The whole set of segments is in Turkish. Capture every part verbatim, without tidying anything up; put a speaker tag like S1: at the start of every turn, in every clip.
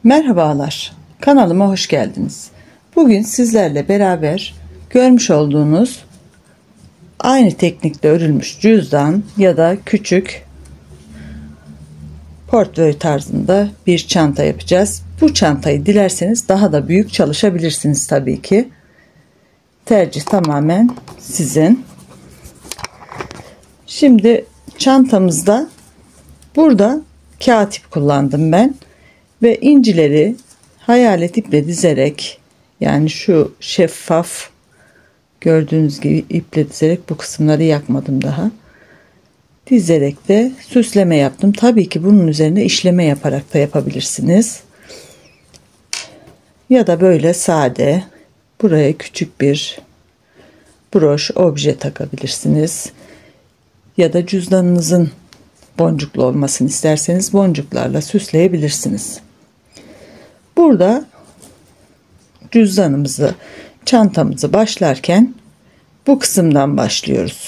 S1: Merhabalar, kanalıma hoş geldiniz. Bugün sizlerle beraber görmüş olduğunuz aynı teknikle örülmüş cüzdan ya da küçük portföy tarzında bir çanta yapacağız. Bu çantayı dilerseniz daha da büyük çalışabilirsiniz tabii ki. Tercih tamamen sizin. Şimdi çantamızda burada kağıt ip kullandım ben. Ve incileri hayalet iple dizerek, yani şu şeffaf gördüğünüz gibi iple dizerek, bu kısımları yakmadım daha. Dizerek de süsleme yaptım. Tabii ki bunun üzerine işleme yaparak da yapabilirsiniz. Ya da böyle sade buraya küçük bir broş obje takabilirsiniz. Ya da cüzdanınızın boncuklu olmasını isterseniz boncuklarla süsleyebilirsiniz. Burada cüzdanımızı, çantamızı başlarken bu kısımdan başlıyoruz.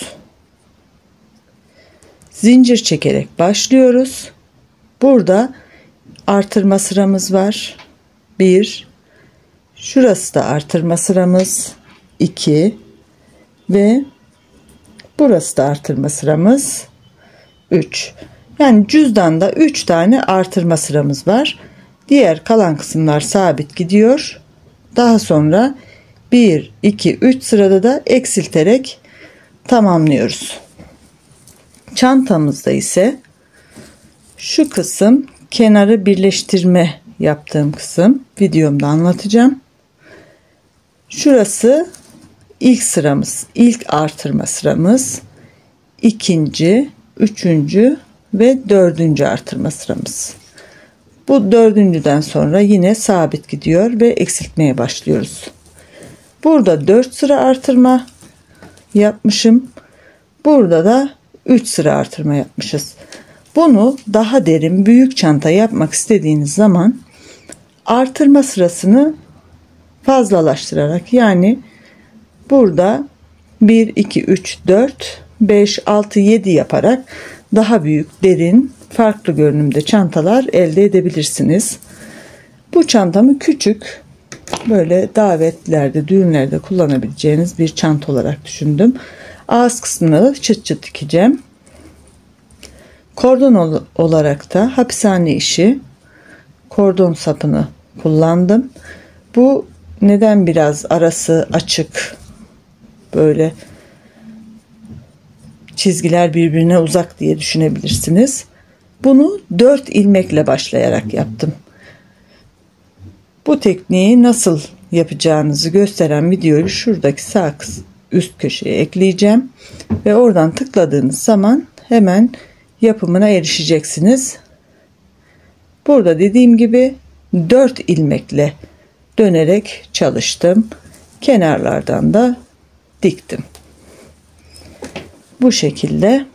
S1: Zincir çekerek başlıyoruz. Burada artırma sıramız var. bir, şurası da artırma sıramız. iki ve burası da artırma sıramız. üç. Yani cüzdanda üç tane artırma sıramız var. Diğer kalan kısımlar sabit gidiyor. Daha sonra bir, iki, üç sırada da eksilterek tamamlıyoruz. Çantamızda ise şu kısım kenarı birleştirme yaptığım kısım. Videomda anlatacağım. Şurası ilk sıramız, ilk artırma sıramız. İkinci, üçüncü ve dördüncü artırma sıramız. Bu dördüncüden sonra yine sabit gidiyor ve eksiltmeye başlıyoruz. Burada dört sıra artırma yapmışım. Burada da üç sıra artırma yapmışız. Bunu daha derin büyük çanta yapmak istediğiniz zaman artırma sırasını fazlalaştırarak, yani burada bir, iki, üç, dört, beş, altı, yedi yaparak daha büyük, derin, farklı görünümde çantalar elde edebilirsiniz. Bu çantamı küçük, böyle davetlerde, düğünlerde kullanabileceğiniz bir çanta olarak düşündüm. Ağız kısmına da çıt çıt dikeceğim. Kordon olarak da hapishane işi kordon sapını kullandım. Bu neden biraz arası açık, böyle çizgiler birbirine uzak diye düşünebilirsiniz. Bunu dört ilmekle başlayarak yaptım. Bu tekniği nasıl yapacağınızı gösteren videoyu şuradaki sağ üst köşeye ekleyeceğim ve oradan tıkladığınız zaman hemen yapımına erişeceksiniz. Burada dediğim gibi dört ilmekle dönerek çalıştım. Kenarlardan da diktim. Bu şekilde.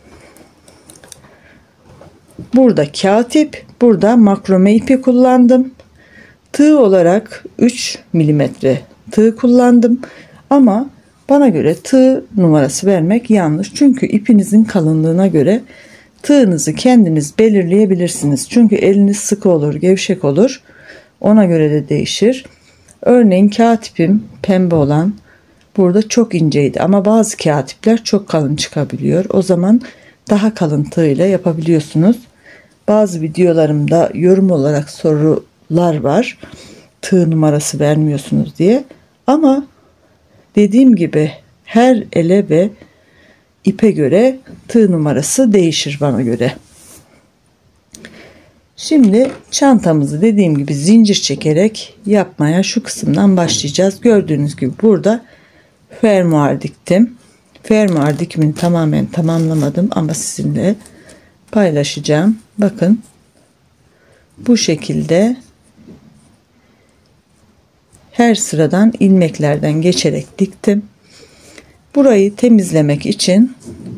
S1: Burada kağıt ip, burada makrome ipi kullandım. Tığ olarak üç milimetre tığ kullandım. Ama bana göre tığ numarası vermek yanlış. Çünkü ipinizin kalınlığına göre tığınızı kendiniz belirleyebilirsiniz. Çünkü eliniz sıkı olur, gevşek olur. Ona göre de değişir. Örneğin kağıt ipim pembe olan burada çok inceydi. Ama bazı kağıt ipler çok kalın çıkabiliyor. O zaman daha kalın tığ ile yapabiliyorsunuz. Bazı videolarımda yorum olarak sorular var. Tığ numarası vermiyorsunuz diye. Ama dediğim gibi her ele ve ipe göre tığ numarası değişir bana göre. Şimdi çantamızı dediğim gibi zincir çekerek yapmaya şu kısımdan başlayacağız. Gördüğünüz gibi burada fermuar diktim. Fermuar dikimini tamamen tamamlamadım ama sizinle paylaşacağım. Bakın bu şekilde her sıradan ilmeklerden geçerek diktim. Burayı temizlemek için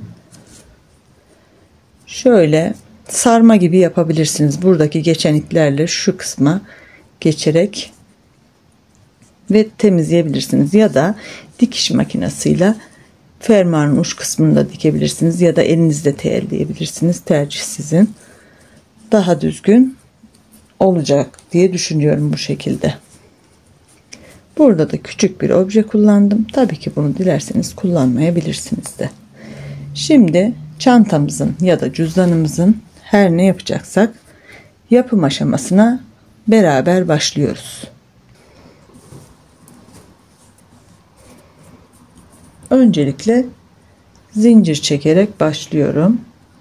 S1: şöyle sarma gibi yapabilirsiniz. Buradaki geçen iplerle şu kısma geçerek ve temizleyebilirsiniz. Ya da dikiş makinesiyle fermuarın uç kısmını da dikebilirsiniz. Ya da elinizde teyelleyebilirsiniz. Tercih sizin. Daha düzgün olacak diye düşünüyorum bu şekilde. Burada da küçük bir obje kullandım. Tabii ki bunu dilerseniz kullanmayabilirsiniz de. Şimdi çantamızın ya da cüzdanımızın her ne yapacaksak yapım aşamasına beraber başlıyoruz. Öncelikle zincir çekerek başlıyorum.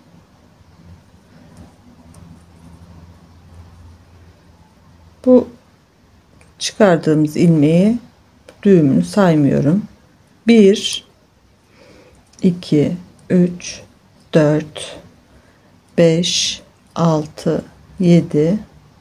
S1: Bu çıkardığımız ilmeği düğümünü saymıyorum. bir iki üç dört beş altı yedi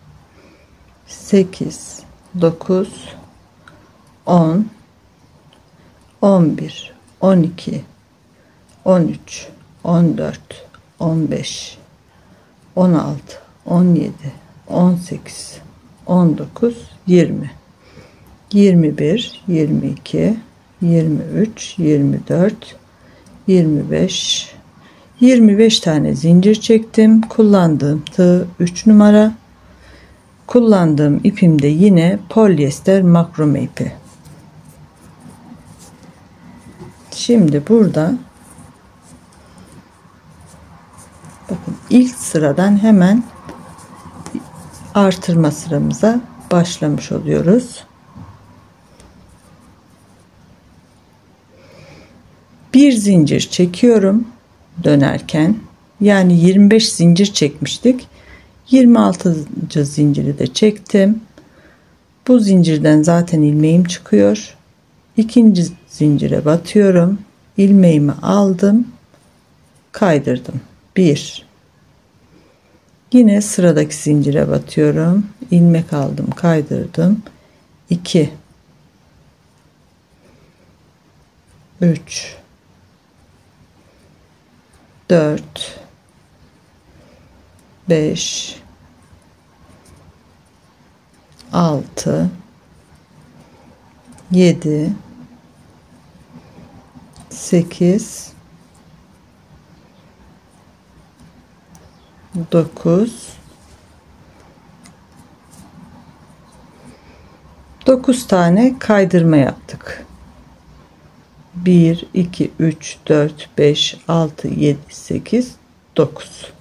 S1: sekiz dokuz on on bir on iki on üç on dört on beş on altı on yedi on sekiz on dokuz yirmi yirmi bir yirmi iki yirmi üç yirmi dört yirmi beş yirmi beş tane zincir çektim. Kullandığım tığ üç numara. Kullandığım ipim de yine polyester makrome ipi. Şimdi burada bakın ilk sıradan hemen artırma sıramıza başlamış oluyoruz. Bir zincir çekiyorum dönerken, yani yirmi beş zincir çekmiştik. yirmi altıncı zinciri de çektim. Bu zincirden zaten ilmeğim çıkıyor. İkinci zincire batıyorum. İlmeğimi aldım. Kaydırdım. bir. Yine sıradaki zincire batıyorum. İlmek aldım, kaydırdım. iki. üç. dört. beş. altı. yedi. sekiz. dokuz. dokuz tane kaydırma yaptık. bir iki üç dört beş altı yedi sekiz dokuz.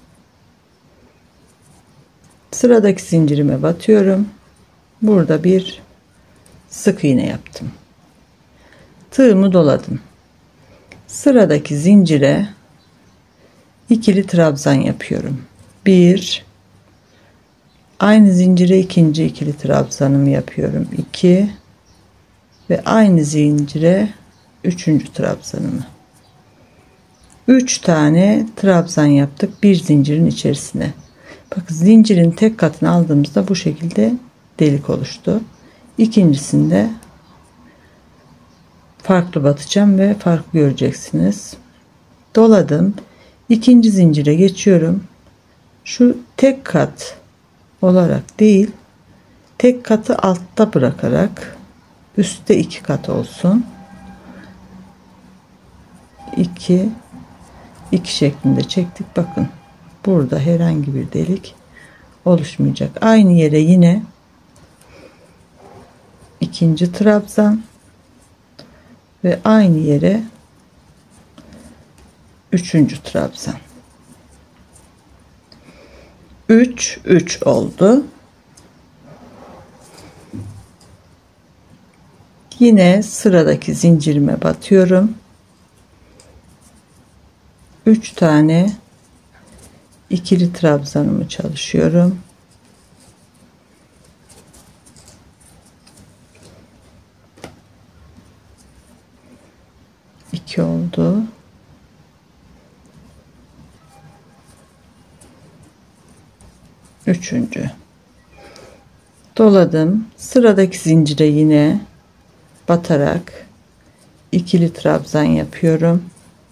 S1: Sıradaki zincirime batıyorum. Burada bir sık iğne yaptım. Tığımı doladım. Sıradaki zincire ikili trabzan yapıyorum. bir, aynı zincire ikinci ikili trabzanımı yapıyorum. iki ve aynı zincire üçüncü trabzanımı. üç tane trabzan yaptık bir zincirin içerisine. Bakın zincirin tek katını aldığımızda bu şekilde delik oluştu. İkincisinde farklı batacağım ve farklı göreceksiniz. Doladım. İkinci zincire geçiyorum. Şu tek kat olarak değil, tek katı altta bırakarak üstte iki kat olsun. iki iki şeklinde çektik. Bakın burada herhangi bir delik oluşmayacak. Aynı yere yine ikinci trabzan ve aynı yere üçüncü trabzan. üç üç oldu. Yine sıradaki zincirime batıyorum. üç tane ikili trabzanımı çalışıyorum. iki oldu. Üçüncü. Doladım. Sıradaki zincire yine batarak ikili trabzan yapıyorum.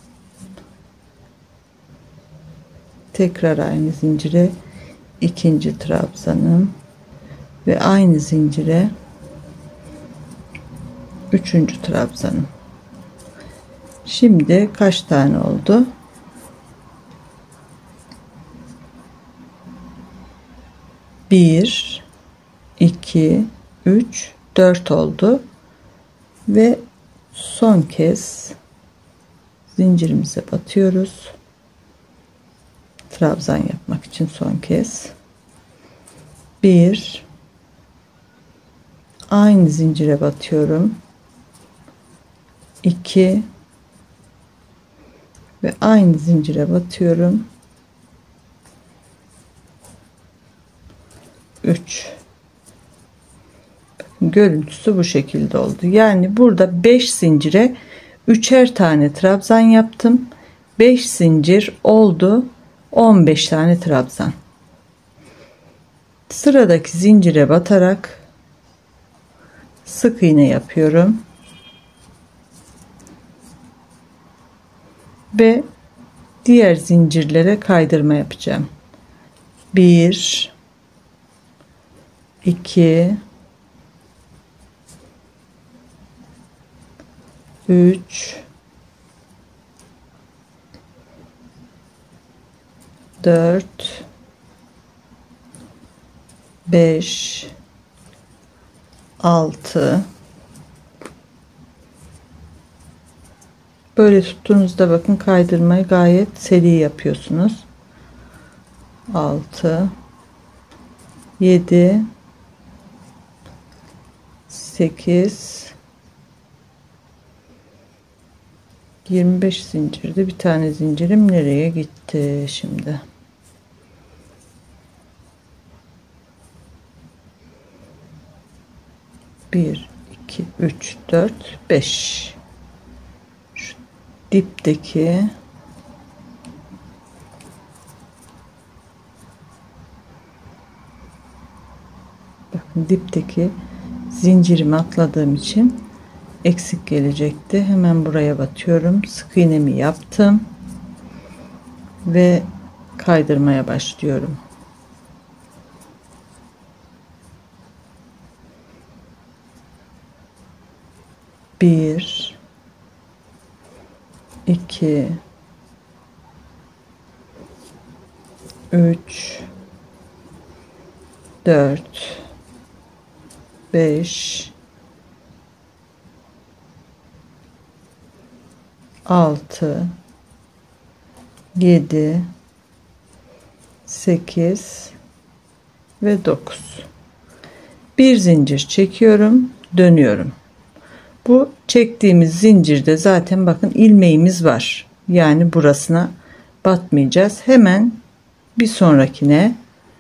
S1: Tekrar aynı zincire ikinci trabzanım ve aynı zincire üçüncü trabzanım. Şimdi kaç tane oldu? bir iki, üç, dört oldu. Ve son kez zincirimize batıyoruz. Trabzan yapmak için son kez. bir, aynı zincire batıyorum. iki ve aynı zincire batıyorum. üç. Görüntüsü bu şekilde oldu. Yani burada beş zincire üçer tane trabzan yaptım. beş zincir oldu. on beş tane trabzan. Sıradaki zincire batarak sık iğne yapıyorum. Ve diğer zincirlere kaydırma yapacağım. bir, iki, üç, dört, beş, altı. Böyle tuttuğunuzda bakın kaydırmayı gayet seri yapıyorsunuz. altı, yedi, sekiz, yirmi beş zincirde bir tane zincirim nereye gitti şimdi? bir, iki, üç, dört, beş. Şu dipteki bakın dipteki zincirimi atladığım için eksik gelecekti. Hemen buraya batıyorum. Sık iğnemi yaptım ve kaydırmaya başlıyorum. bir, iki, üç, dört, beş, altı, yedi, sekiz ve dokuz. Bir zincir çekiyorum, dönüyorum. Bu çektiğimiz zincirde zaten bakın ilmeğimiz var. Yani burasına batmayacağız. Hemen bir sonrakine,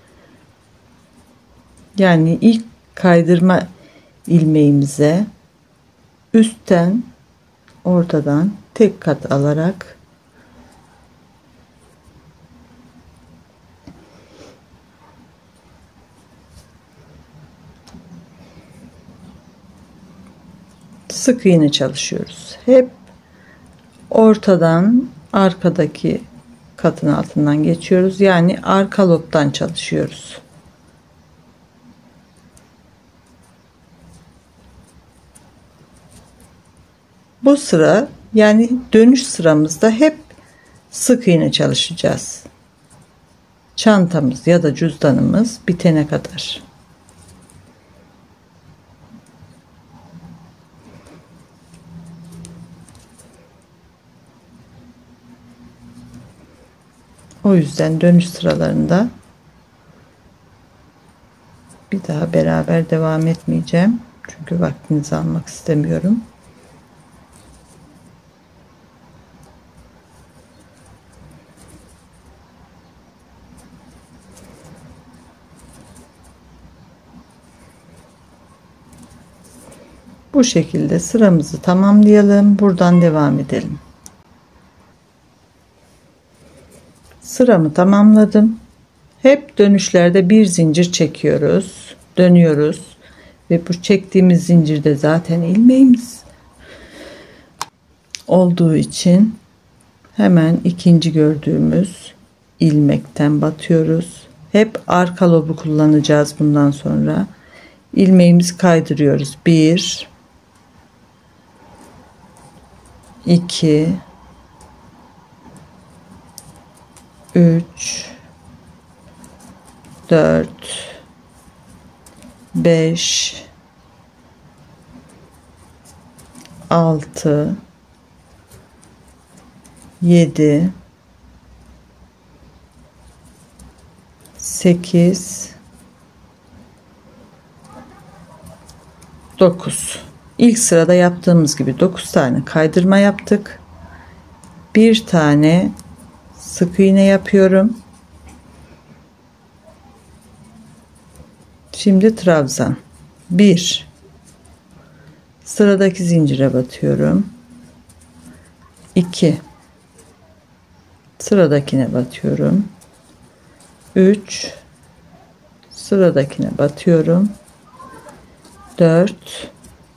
S1: yani ilk kaydırma ilmeğimize üstten ortadan tek kat alarak sık iğne çalışıyoruz. Hep ortadan arkadaki katın altından geçiyoruz. Yani arka lobdan çalışıyoruz. Bu sıra yani dönüş sıramızda hep sık iğne çalışacağız. Çantamız ya da cüzdanımız bitene kadar. O yüzden dönüş sıralarında bir daha beraber devam etmeyeceğim. Çünkü vaktinizi almak istemiyorum. Bu şekilde sıramızı tamamlayalım. Buradan devam edelim. Sıramı tamamladım. Hep dönüşlerde bir zincir çekiyoruz. Dönüyoruz. Ve bu çektiğimiz zincirde zaten ilmeğimiz olduğu için hemen ikinci gördüğümüz ilmekten batıyoruz. Hep arka lobu kullanacağız bundan sonra. İlmeğimizi kaydırıyoruz. bir, iki, üç, dört, beş, altı, yedi, sekiz, dokuz. İlk sırada yaptığımız gibi dokuz tane kaydırma yaptık. Bir tane sık iğne yapıyorum. Şimdi trabzan. bir, sıradaki zincire batıyorum. iki, sıradakine batıyorum. üç, sıradakine batıyorum. dört,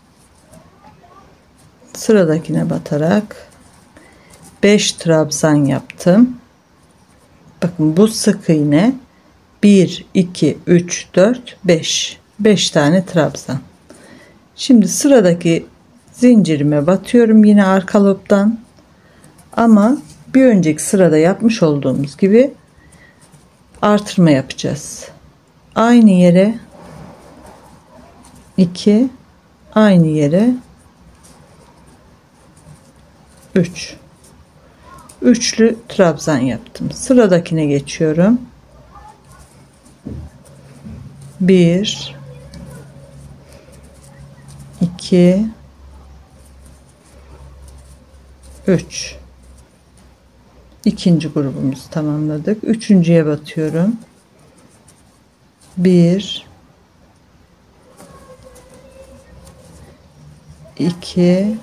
S1: sıradakine batarak beş trabzan yaptım. Bakın bu sık iğne bir, iki, üç, dört, beş. beş tane trabzan. Şimdi sıradaki zincirime batıyorum yine arka lobdan. Ama bir önceki sırada yapmış olduğumuz gibi artırma yapacağız. Aynı yere iki, aynı yere üç. Üçlü trabzan yaptım. Sıradakine geçiyorum. bir, iki, üç. İkinci grubumuzu tamamladık. Üçüncüye batıyorum. bir, iki,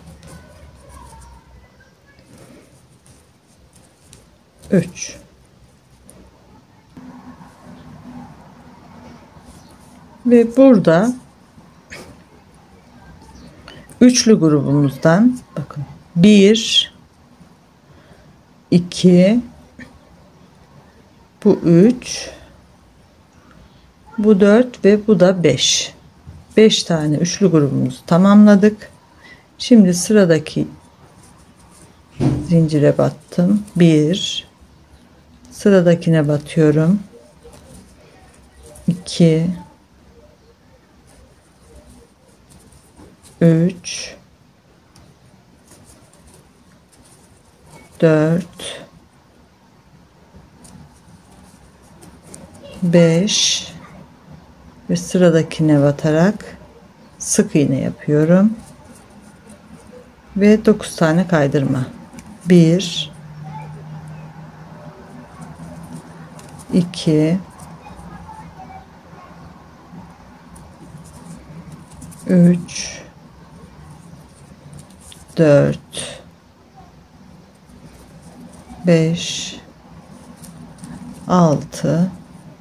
S1: üç. Ve burada üçlü grubumuzdan bakın bir, iki, bu üç, bu dört ve bu da beş. beş tane üçlü grubumuzu tamamladık. Şimdi sıradaki zincire battım. bir, sıradakine batıyorum. iki, üç, dört, beş ve sıradakine batarak sık iğne yapıyorum ve dokuz tane kaydırma. bir, iki, üç, dört, beş, altı,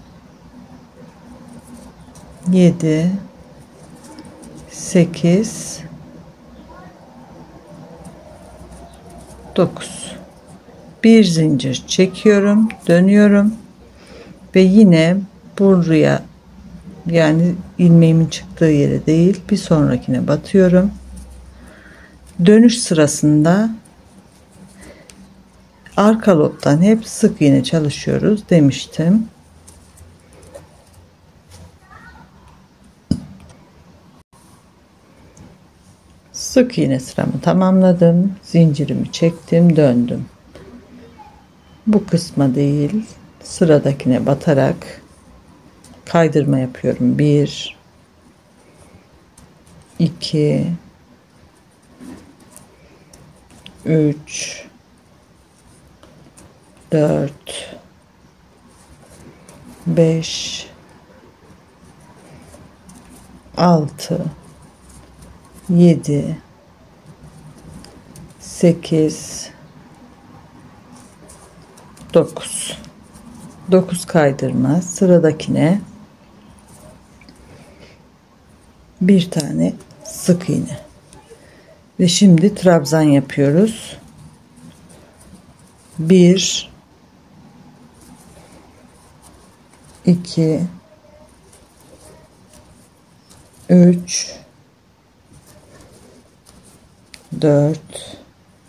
S1: yedi, sekiz, dokuz. Bir zincir çekiyorum, dönüyorum ve yine buraya, yani ilmeğimin çıktığı yere değil, bir sonrakine batıyorum. Dönüş sırasında arka lobdan hep sık iğne çalışıyoruz demiştim. Sık iğne sıramı tamamladım. Zincirimi çektim, döndüm. Bu kısma değil, sıradakine batarak kaydırma yapıyorum. bir, iki, üç, dört, beş, altı, yedi, sekiz, dokuz. dokuz kaydırma. Sıradakine bir tane sık iğne. Ve şimdi trabzan yapıyoruz. bir, iki, üç, dört,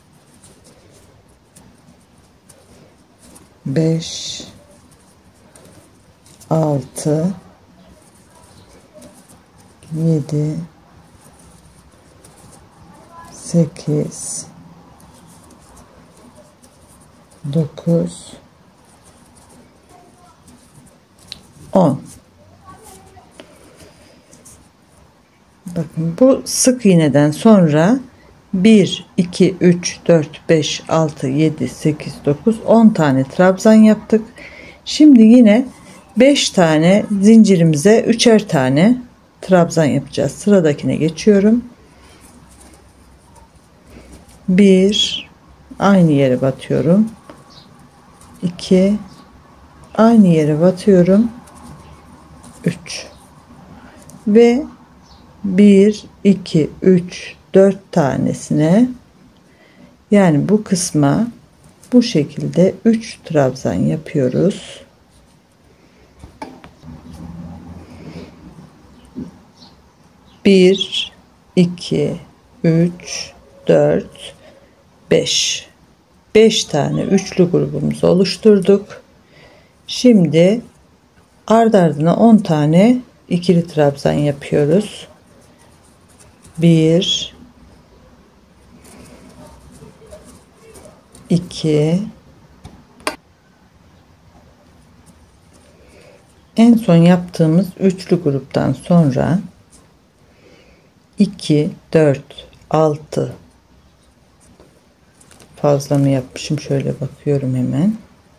S1: beş, altı, yedi, sekiz, dokuz, on. Bakın bu sık iğneden sonra bir, iki, üç, dört, beş, altı, yedi, sekiz, dokuz, on tane trabzan yaptık. Şimdi yine beş tane zincirimize üçer tane trabzan yapacağız. Sıradakine geçiyorum. bir, aynı yere batıyorum. iki, aynı yere batıyorum. üç ve bir, iki, üç, dört tanesine, yani bu kısma bu şekilde üç trabzan yapıyoruz. bir, iki, üç, dört, beş. beş tane üçlü grubumuzu oluşturduk. Şimdi ard ardına on tane ikili trabzan yapıyoruz. bir, iki, en son yaptığımız üçlü gruptan sonra iki, dört, altı, fazla mı yapmışım, şöyle bakıyorum hemen.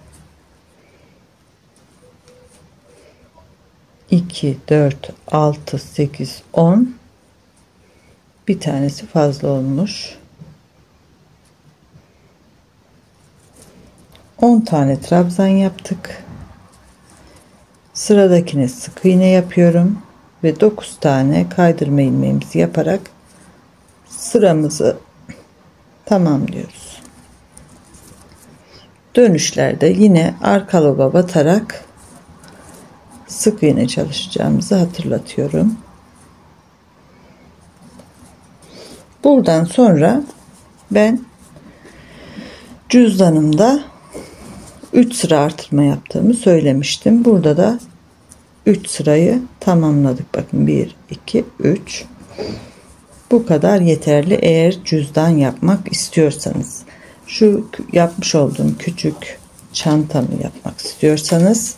S1: iki, dört, altı, sekiz, on, bir tanesi fazla olmuş. on tane trabzan yaptık. Sıradakine sık iğne yapıyorum ve dokuz tane kaydırma ilmeğimizi yaparak sıramızı tamamlıyoruz. Dönüşlerde yine arka loba batarak sık iğne çalışacağımızı hatırlatıyorum. Buradan sonra ben cüzdanımda üç sıra artırma yaptığımı söylemiştim. Burada da üç sırayı tamamladık. Bakın bir, iki, üç. Bu kadar yeterli eğer cüzdan yapmak istiyorsanız. Şu yapmış olduğum küçük çantamı yapmak istiyorsanız,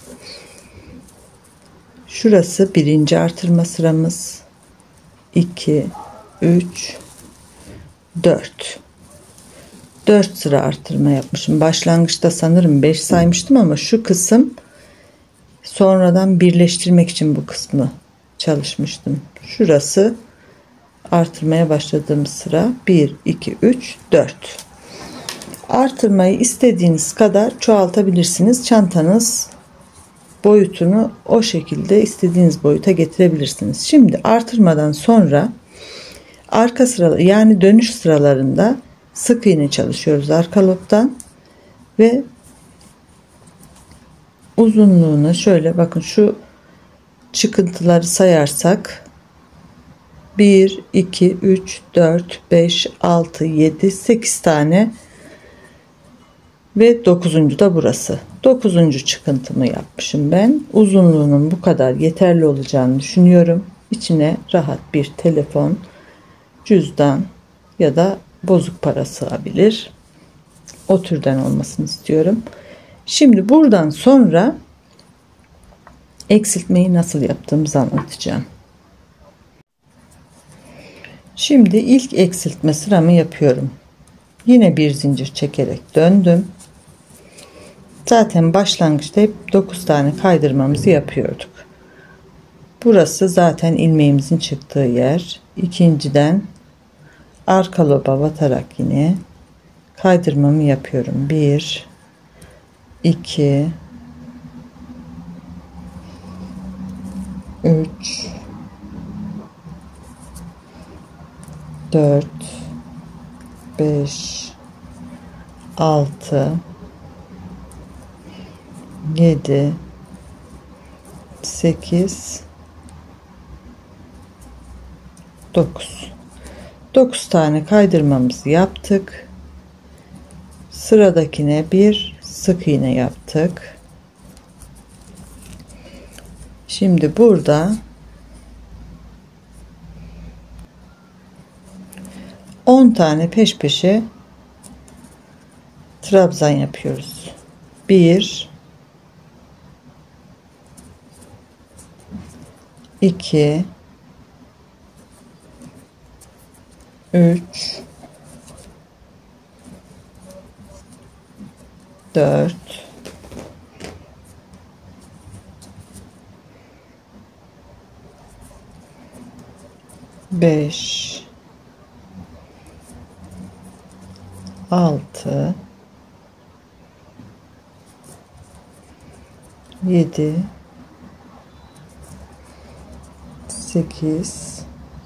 S1: şurası birinci artırma sıramız. iki, üç, dört. dört sıra artırma yapmışım. Başlangıçta sanırım beş saymıştım ama şu kısım sonradan birleştirmek için bu kısmı çalışmıştım. Şurası artırmaya başladığım sıra. bir, iki, üç, dört. Artırmayı istediğiniz kadar çoğaltabilirsiniz. Çantanız boyutunu o şekilde istediğiniz boyuta getirebilirsiniz. Şimdi artırmadan sonra arka sıra, yani dönüş sıralarında sık iğne çalışıyoruz arka lobdan ve uzunluğunu şöyle bakın, şu çıkıntıları sayarsak bir, iki, üç, dört, beş, altı, yedi, sekiz tane ve dokuzuncu da burası. dokuzuncu çıkıntımı yapmışım ben. Uzunluğunun bu kadar yeterli olacağını düşünüyorum. İçine rahat bir telefon, cüzdan ya da bozuk para sığabilir. O türden olmasını istiyorum. Şimdi buradan sonra eksiltmeyi nasıl yaptığımızı anlatacağım. Şimdi ilk eksiltme sıramı yapıyorum. Yine bir zincir çekerek döndüm. Zaten başlangıçta hep dokuz tane kaydırmamızı yapıyorduk. Burası zaten ilmeğimizin çıktığı yer. İkinciden arka loba batarak yine kaydırmamı yapıyorum. bir, iki, üç, dört, beş, altı, yedi, sekiz, dokuz. dokuz tane kaydırmamızı yaptık. Sıradakine bir sık iğne yaptık. Şimdi burada on tane peş peşe trabzan yapıyoruz. bir iki üç dört beş altı yedi sekiz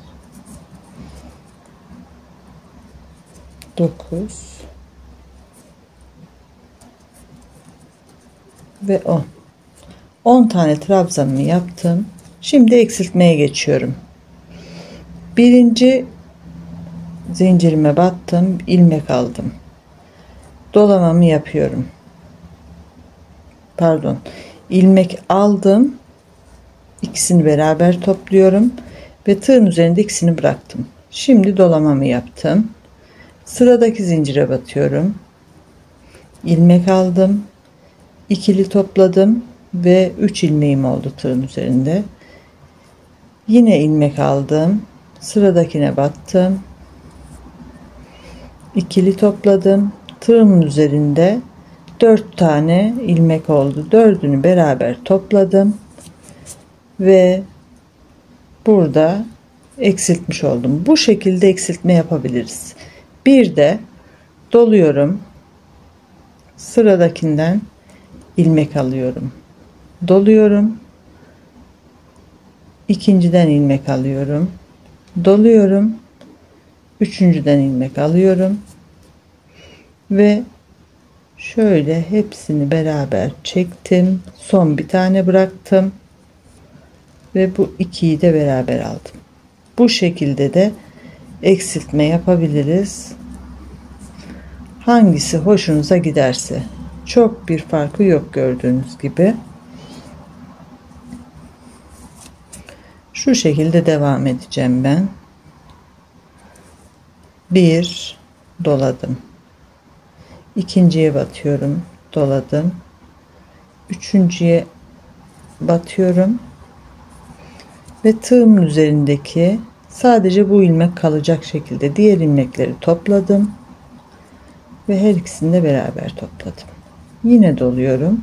S1: dokuz ve on. on tane trabzanımı yaptım. Şimdi eksiltmeye geçiyorum. Birinci zincirime battım, ilmek aldım. Dolamamı yapıyorum. Pardon. ilmek aldım. İkisini beraber topluyorum ve tığın üzerinde ikisini bıraktım. Şimdi dolamamı yaptım. Sıradaki zincire batıyorum. İlmek aldım. İkili topladım ve üç ilmeğim oldu tığın üzerinde. Yine ilmek aldım. Sıradakine battım. İkili topladım. Tığımın üzerinde dört tane ilmek oldu. Dördünü beraber topladım ve burada eksiltmiş oldum. Bu şekilde eksiltme yapabiliriz. Bir de doluyorum. Sıradakinden ilmek alıyorum. Doluyorum. İkinciden ilmek alıyorum. Doluyorum. Üçüncüden ilmek alıyorum. Ve şöyle hepsini beraber çektim. Son bir tane bıraktım. Ve bu ikiyi de beraber aldım. Bu şekilde de eksiltme yapabiliriz. Hangisi hoşunuza giderse. Çok bir farkı yok gördüğünüz gibi. Şu şekilde devam edeceğim ben. Bir doladım. İkinciye batıyorum, doladım. Üçüncüye batıyorum ve tığımın üzerindeki sadece bu ilmek kalacak şekilde diğer ilmekleri topladım ve her ikisini de beraber topladım. Yine doluyorum.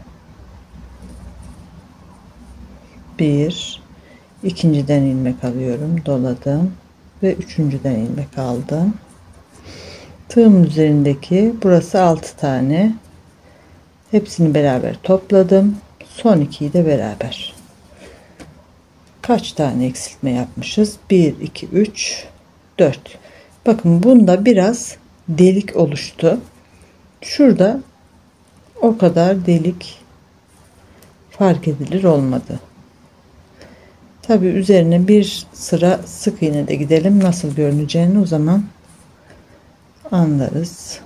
S1: Bir, ikinciden ilmek alıyorum, doladım ve üçüncüden ilmek aldım. Tığımın üzerindeki burası altı tane. Hepsini beraber topladım. Son ikiyi de beraber. Kaç tane eksiltme yapmışız? bir, iki, üç, dört. Bakın bunda biraz delik oluştu. Şurada o kadar delik fark edilir olmadı. Tabi üzerine bir sıra sık iğne de gidelim. Nasıl görüneceğini o zaman anlarız.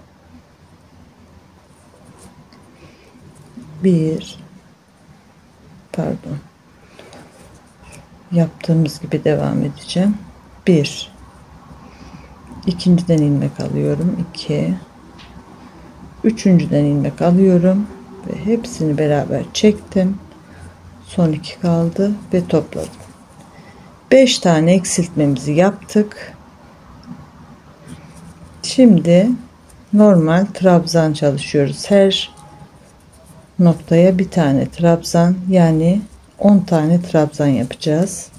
S1: Bir pardon yaptığımız gibi devam edeceğim. Bir, ikinciden ilmek alıyorum. iki, üçüncüden ilmek alıyorum ve hepsini beraber çektim. Son iki kaldı ve topladım. beş tane eksiltmemizi yaptık. Şimdi normal trabzan çalışıyoruz. Her noktaya bir tane trabzan, yani on tane trabzan yapacağız.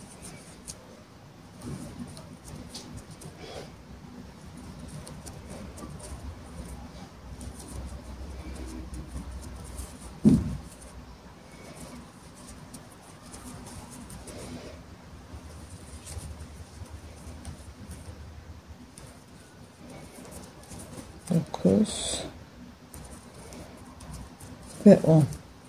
S1: dokuz ve on.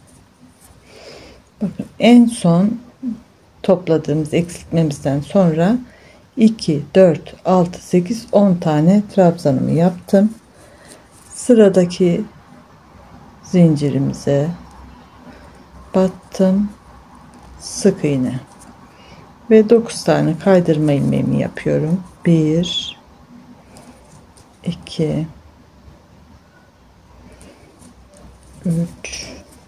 S1: Bakın en son topladığımız eksiltmemizden sonra iki, dört, altı, sekiz, on tane trabzanımı yaptım. Sıradaki zincirimize battım, sık iğne ve dokuz tane kaydırma ilmeğimi yapıyorum. bir, iki, üç,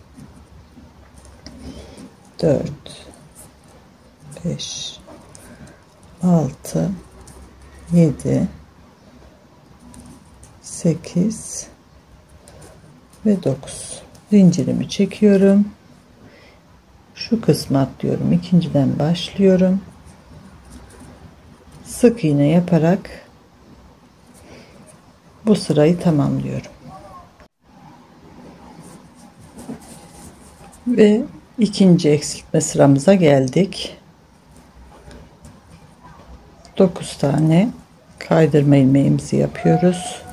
S1: dört, beş, altı, yedi, sekiz ve dokuz. Zincirimi çekiyorum. Şu kısmı atlıyorum. İkinciden başlıyorum. Sık iğne yaparak bu sırayı tamamlıyorum. Ve ikinci eksiltme sıramıza geldik. dokuz tane kaydırma ilmeğimizi yapıyoruz.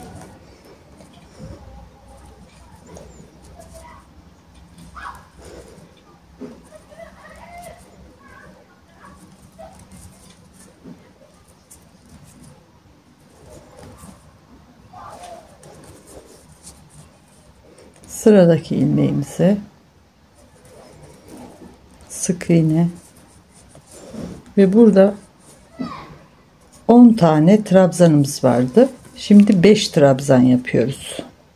S1: Sıradaki ilmeğimizi sık iğne ve burada on tane trabzanımız vardı. Şimdi beş trabzan yapıyoruz.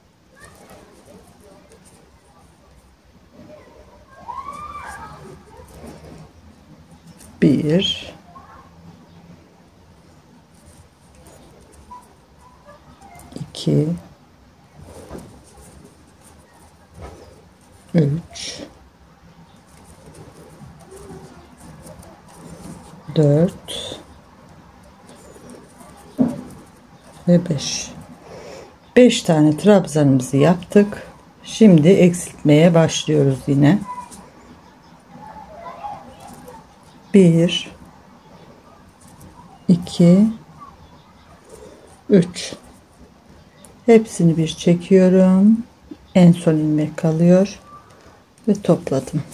S1: bir, iki, üç, dört ve beş. beş tane trabzanımızı yaptık. Şimdi eksiltmeye başlıyoruz yine. bir, iki, üç. Hepsini bir çekiyorum. En son ilmek kalıyor ve topladım.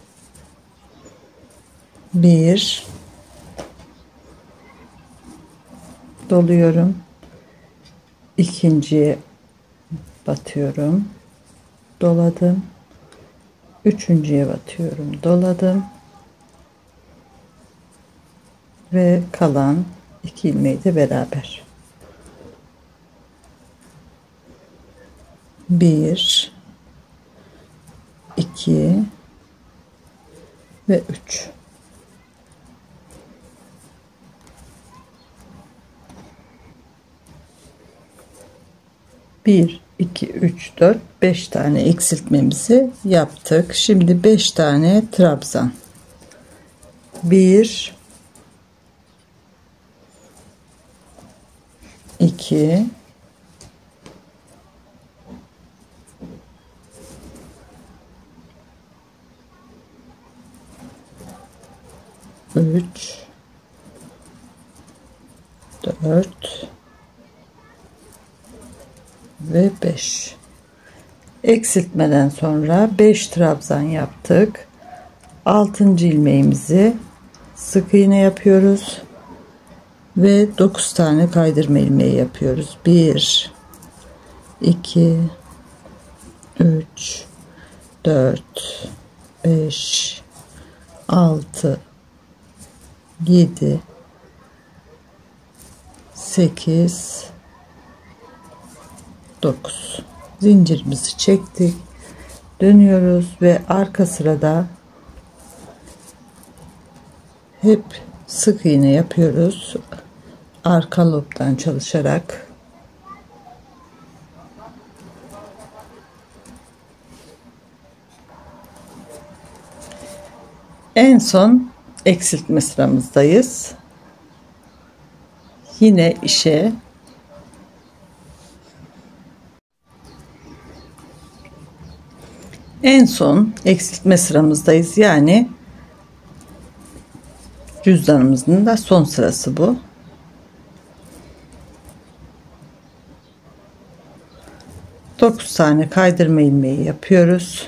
S1: bir, doluyorum. İkinciye batıyorum, doladım. Üçüncüye batıyorum, doladım ve kalan iki ilmeği de beraber bir, iki ve üç. bir, iki, üç, dört, beş tane eksiltmemizi yaptık. Şimdi beş tane trabzan. bir, iki, üç, dört ve beş. Eksiltmeden sonra beş trabzan yaptık. altıncı ilmeğimizi sık iğne yapıyoruz ve dokuz tane kaydırma ilmeği yapıyoruz. bir, iki, üç, dört, beş, altı, yedi, sekiz, dokuz. Zincirimizi çektik, dönüyoruz ve arka sırada hep sık iğne yapıyoruz arka lobdan çalışarak. En son eksiltme sıramızdayız. Yine işe en son eksiltme sıramızdayız. Yani cüzdanımızın da son sırası bu. dokuz tane kaydırma ilmeği yapıyoruz.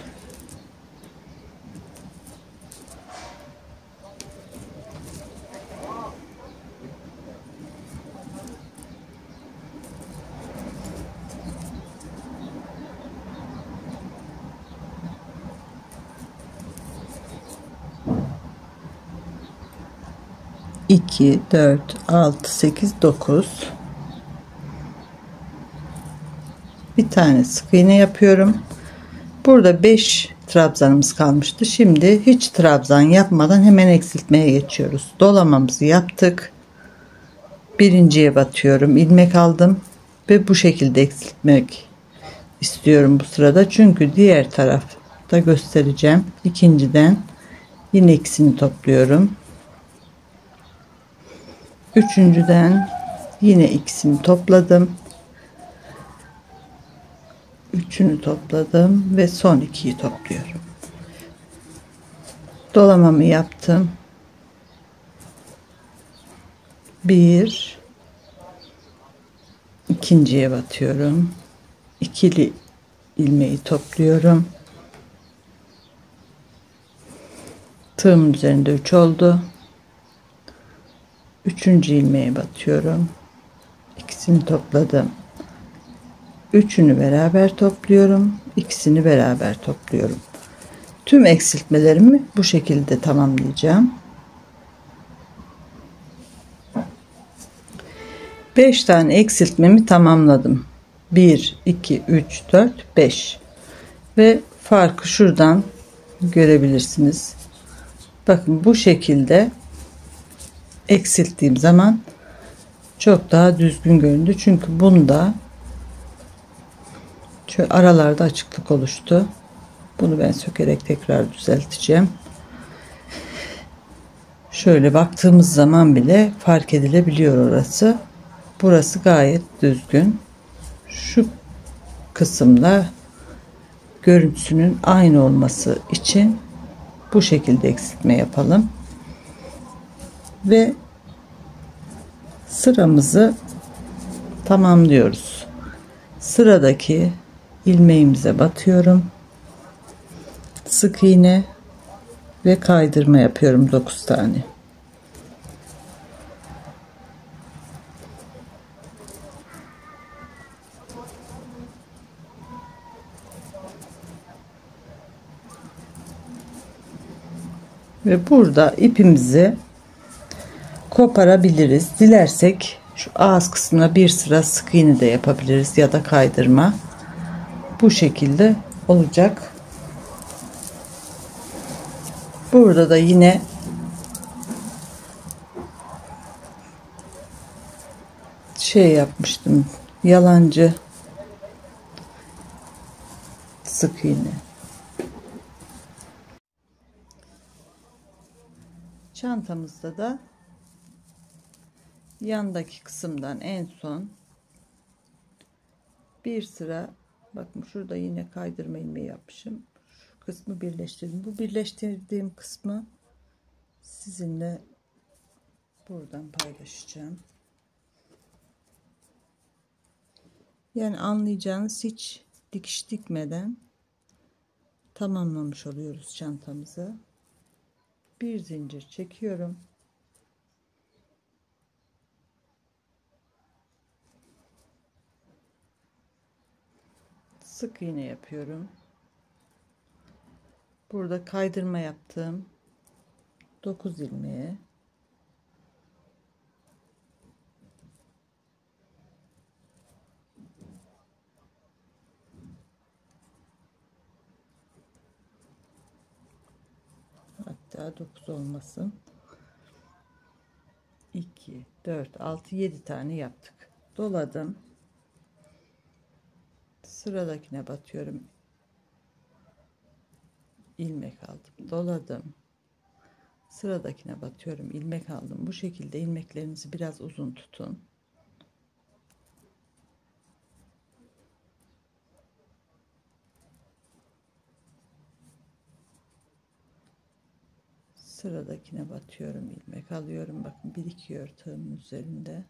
S1: iki, dört, altı, sekiz, dokuz. bir tane sık iğne yapıyorum. Burada beş trabzanımız kalmıştı. Şimdi hiç trabzan yapmadan hemen eksiltmeye geçiyoruz. Dolamamızı yaptık. Birinciye batıyorum, ilmek aldım ve bu şekilde eksiltmek istiyorum bu sırada, çünkü diğer tarafta göstereceğim. İkinciden yine ikisini topluyorum. Üçüncüden yine ikisini topladım. Üçünü topladım ve son ikiyi topluyorum. Dolamamı yaptım. Bir, ikinciye batıyorum. İkili ilmeği topluyorum. Tığımın üzerinde üç oldu. Üçüncü ilmeğe batıyorum. İkisini topladım. Üçünü beraber topluyorum. İkisini beraber topluyorum. Tüm eksiltmelerimi bu şekilde tamamlayacağım. beş tane eksiltmemi tamamladım. bir, iki, üç, dört, beş. Ve farkı şuradan görebilirsiniz. Bakın bu şekilde eksilttiğim zaman çok daha düzgün göründü. Çünkü bunda şöyle aralarda açıklık oluştu. Bunu ben sökerek tekrar düzelteceğim. Şöyle baktığımız zaman bile fark edilebiliyor orası. Burası gayet düzgün. Şu kısımda görüntüsünün aynı olması için bu şekilde eksiltme yapalım. Ve sıramızı tamamlıyoruz. Sıradaki ilmeğimize batıyorum. Sık iğne ve kaydırma yapıyorum dokuz tane. Ve burada ipimizi koparabiliriz. Dilersek şu ağız kısmına bir sıra sık iğne de yapabiliriz ya da kaydırma. Bu şekilde olacak. Burada da yine şey yapmıştım. Yalancı sık iğne. Çantamızda da yandaki kısımdan en son bir sıra, bakın şurada yine kaydırma ilmeği yapmışım. Şu kısmı birleştirdim. Bu birleştirdiğim kısmı sizinle buradan paylaşacağım. Yani anlayacağınız, hiç dikiş dikmeden tamamlamış oluyoruz çantamızı. Bir zincir çekiyorum. Sık iğne yapıyorum. Burada kaydırma yaptım. dokuz ilmeğe hatta dokuz olmasın, iki, dört, altı, yedi tane yaptık. Doladım. Sıradakine batıyorum. İlmek aldım. Doladım. Sıradakine batıyorum. İlmek aldım. Bu şekilde ilmeklerinizi biraz uzun tutun. Sıradakine batıyorum. İlmek alıyorum. Bakın birikiyor tığımın üzerinde.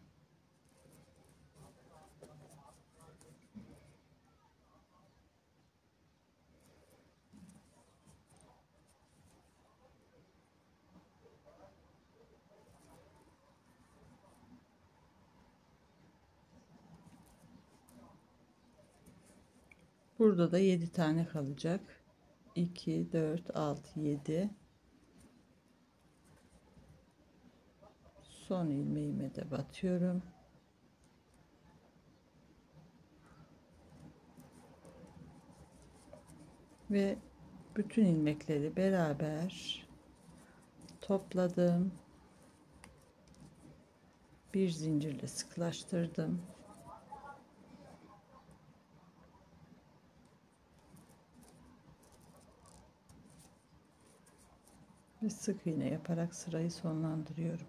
S1: Burada da yedi tane kalacak. iki, dört, altı, yedi. Son ilmeğime de batıyorum. ve bütün ilmekleri beraber topladım. Bir zincirle sıkılaştırdım. Ve sık iğne yaparak sırayı sonlandırıyorum.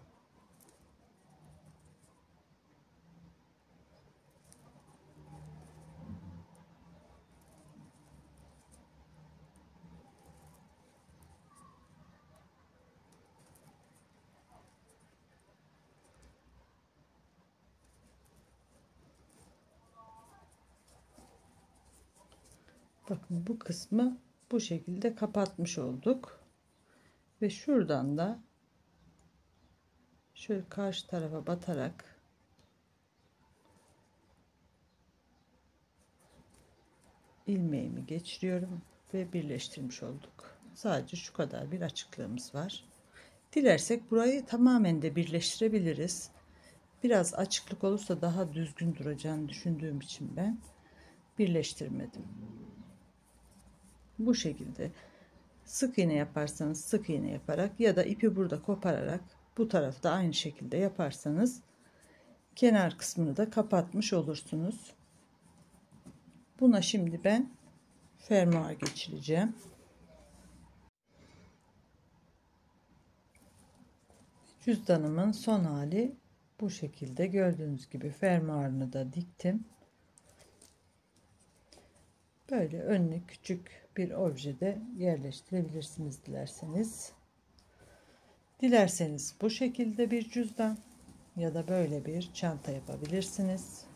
S1: Bakın bu kısmı bu şekilde kapatmış olduk. Ve şuradan da şöyle karşı tarafa batarak ilmeğimi geçiriyorum ve birleştirmiş olduk. Sadece şu kadar bir açıklığımız var. Dilersek burayı tamamen de birleştirebiliriz. Biraz açıklık olursa daha düzgün duracağını düşündüğüm için ben birleştirmedim. Bu şekilde sık iğne yaparsanız sık iğne yaparak ya da ipi burada kopararak bu tarafı da aynı şekilde yaparsanız kenar kısmını da kapatmış olursunuz. Buna şimdi ben fermuar geçireceğim. Cüzdanımın son hali bu şekilde. Gördüğünüz gibi fermuarını da diktim. Böyle önüne küçük bir obje de yerleştirebilirsiniz dilerseniz. Dilerseniz bu şekilde bir cüzdan ya da böyle bir çanta yapabilirsiniz.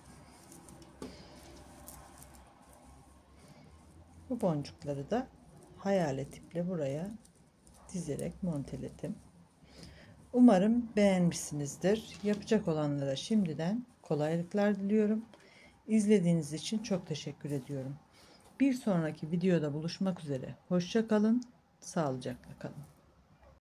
S1: Bu boncukları da hayalet iple buraya dizerek monteledim. Umarım beğenmişsinizdir. Yapacak olanlara şimdiden kolaylıklar diliyorum. İzlediğiniz için çok teşekkür ediyorum. Bir sonraki videoda buluşmak üzere. Hoşça kalın, sağlıcakla kalın.